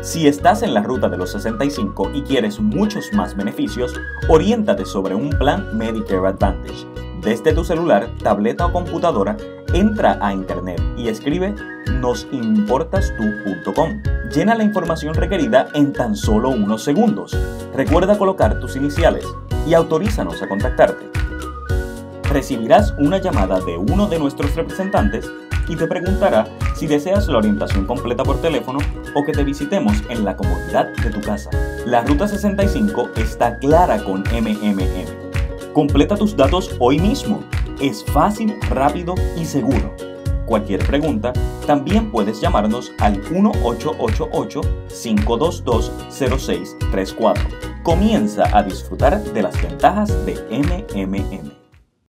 Si estás en la ruta de los 65 y quieres muchos más beneficios, oriéntate sobre un plan Medicare Advantage. Desde tu celular, tableta o computadora, entra a internet y escribe nosimportastu.com. Llena la información requerida en tan solo unos segundos. Recuerda colocar tus iniciales y autorízanos a contactarte. Recibirás una llamada de uno de nuestros representantes y te preguntará si deseas la orientación completa por teléfono o que te visitemos en la comodidad de tu casa. La Ruta 65 está clara con MMM. Completa tus datos hoy mismo. Es fácil, rápido y seguro. Cualquier pregunta, también puedes llamarnos al 1-888-522-0634. Comienza a disfrutar de las ventajas de MMM.